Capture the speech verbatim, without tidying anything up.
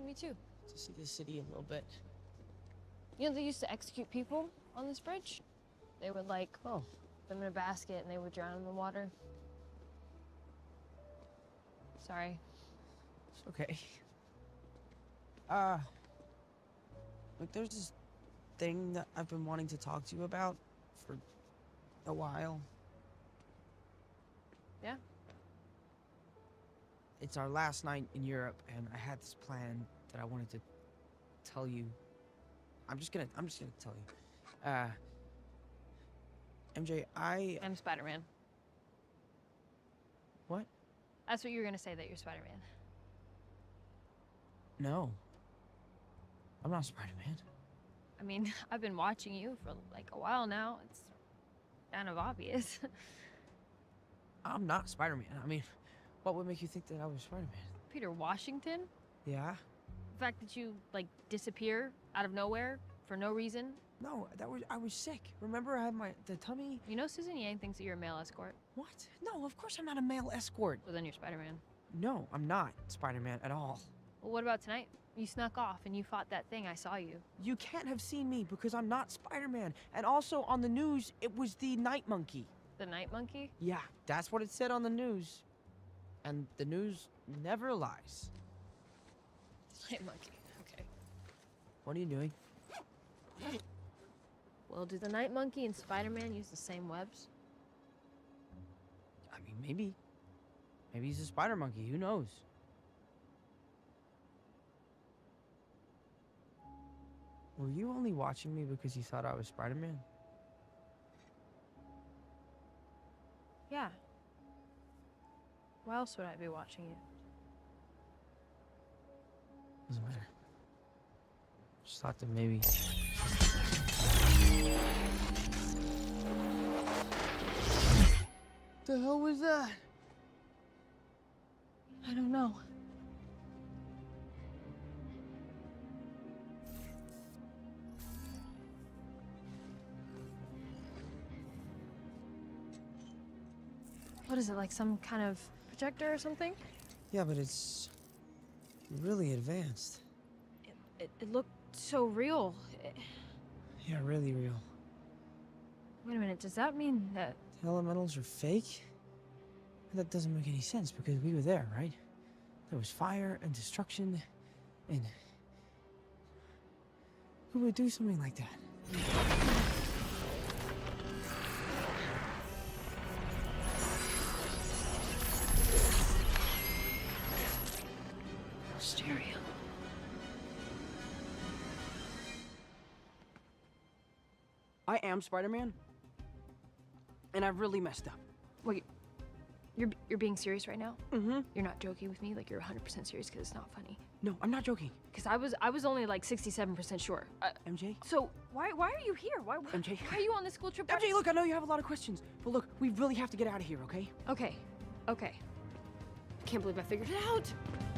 me too. To see the city a little bit. You know, they used to execute people on this bridge. They would, like, Oh. put them in a basket and they would drown in the water. Sorry. It's okay. Uh, look, there's this thing that I've been wanting to talk to you about for a while. Yeah? It's our last night in Europe, and I had this plan that I wanted to tell you. I'm just gonna, I'm just gonna tell you. Uh, M J, I... I'm Spider-Man. What? That's what you were gonna say, that you're Spider-Man. No. I'm not Spider-Man. I mean, I've been watching you for like a while now. It's kind of obvious. I'm not Spider-Man. I mean, what would make you think that I was Spider-Man? Peter Washington? Yeah? The fact that you, like, disappear out of nowhere for no reason. No, that was, I was sick. Remember I had my, the tummy? You know Susan Yang thinks that you're a male escort. What? No, of course I'm not a male escort. So then you're Spider-Man. No, I'm not Spider-Man at all. Well, what about tonight? You snuck off and you fought that thing. I saw you. You can't have seen me because I'm not Spider-Man. And also on the news, it was the night monkey. The night monkey? Yeah, that's what it said on the news. And the news never lies. Night monkey, okay. What are you doing? Well, do the night monkey and Spider-Man use the same webs? I mean, maybe. Maybe he's a spider monkey, who knows? Were you only watching me because you thought I was Spider-Man? Yeah. Why else would I be watching you? Doesn't matter. Just thought that maybe... The hell was that? I don't know. What is it, like some kind of projector or something? Yeah, but it's really advanced. It, it, it looked so real. It... Yeah, really real. Wait a minute, does that mean that... The elementals are fake? That doesn't make any sense because we were there, right? There was fire and destruction, and... Who would do something like that? Stereo. I am Spider-Man, and I've really messed up. Wait, you're, you're being serious right now? Mm-hmm. You're not joking with me? Like, you're one hundred percent serious because it's not funny? No, I'm not joking. Because I was I was only like sixty-seven percent sure. Uh, M J? so, why why are you here? Why, why, M J? why are you on this school trip? M J, look, I know you have a lot of questions, but look, we really have to get out of here, okay? Okay, okay. I can't believe I figured it out.